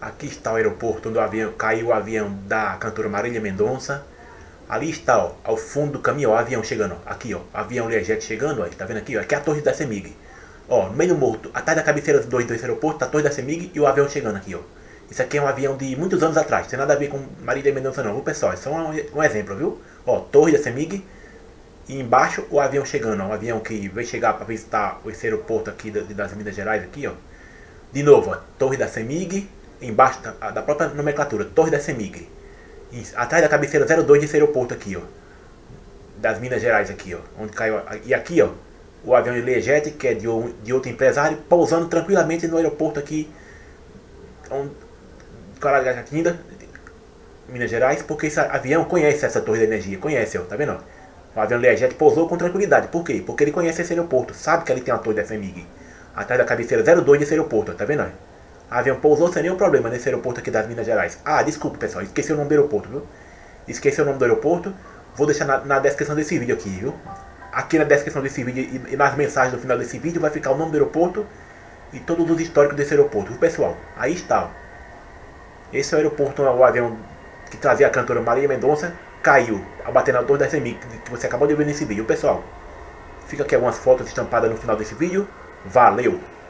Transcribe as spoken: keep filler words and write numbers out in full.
Aqui está o aeroporto onde o avião, caiu o avião da cantora Marília Mendonça. Ali está, ó, ao fundo do caminho, ó, o avião chegando, ó, aqui, ó, avião Learjet chegando, ó, tá vendo aqui, ó, aqui é a torre da CEMIG. Ó, no meio do morro, atrás da cabeceira dos dois, dois aeroportos, tá a torre da CEMIG e o avião chegando aqui, ó. Isso aqui é um avião de muitos anos atrás, não tem nada a ver com Marília Mendonça não, viu pessoal, é só um, um exemplo, viu? Ó, torre da CEMIG e embaixo o avião chegando, ó, um avião que vai chegar para visitar esse aeroporto aqui das Minas Gerais, aqui, ó. De novo, ó, torre da CEMIG, embaixo da, da própria nomenclatura, torre da CEMIG. Atrás da cabeceira zero dois desse aeroporto aqui, ó, das Minas Gerais aqui, ó, onde caiu, e aqui, ó, o avião Learjet, que é de, de outro empresário, pousando tranquilamente no aeroporto aqui, onde, Caraguatatuba, Minas Gerais, porque esse avião conhece essa torre de energia, conhece, ó, tá vendo? O avião Learjet pousou com tranquilidade, por quê? Porque ele conhece esse aeroporto, sabe que ali tem uma torre da CEMIG, atrás da cabeceira zero dois desse aeroporto, ó, tá vendo? O avião pousou sem nenhum problema nesse aeroporto aqui das Minas Gerais. Ah, desculpa pessoal, esqueci o nome do aeroporto, viu? Esqueci o nome do aeroporto. Vou deixar na, na descrição desse vídeo aqui, viu? Aqui na descrição desse vídeo e, e nas mensagens do final desse vídeo vai ficar o nome do aeroporto e todos os históricos desse aeroporto, viu pessoal? Aí está, ó. Esse é o aeroporto, o avião que trazia a cantora Marília Mendonça, caiu ao bater na torre da CEMIG, que você acabou de ver nesse vídeo, pessoal. Fica aqui algumas fotos estampadas no final desse vídeo. Valeu!